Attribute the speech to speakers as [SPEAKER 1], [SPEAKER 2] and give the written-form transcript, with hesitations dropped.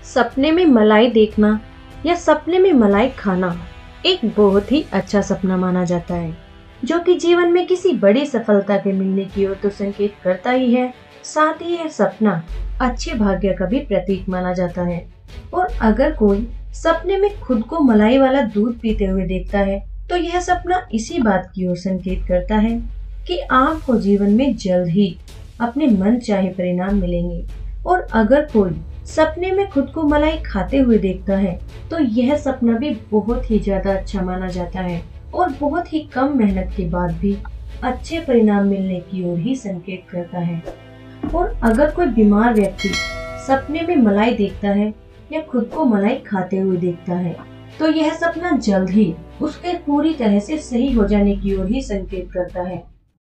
[SPEAKER 1] सपने में मलाई देखना या सपने में मलाई खाना एक बहुत ही अच्छा सपना माना जाता है, जो कि जीवन में किसी बड़ी सफलता के मिलने की ओर तो संकेत करता ही है। साथ ही यह सपना अच्छे भाग्य का भी प्रतीक माना जाता है। और अगर कोई सपने में खुद को मलाई वाला दूध पीते हुए देखता है, तो यह सपना इसी बात की ओर संकेत करता है कि आपको जीवन में जल्द ही अपने मन चाहे परिणाम मिलेंगे। और अगर कोई सपने में खुद को मलाई खाते हुए देखता है, तो यह सपना भी बहुत ही ज्यादा अच्छा माना जाता है और बहुत ही कम मेहनत के बाद भी अच्छे परिणाम मिलने की ओर ही संकेत करता है। और अगर कोई बीमार व्यक्ति सपने में मलाई देखता है या खुद को मलाई खाते हुए देखता है, तो यह सपना जल्द ही उसके पूरी तरह से सही हो जाने की ओर ही संकेत करता है।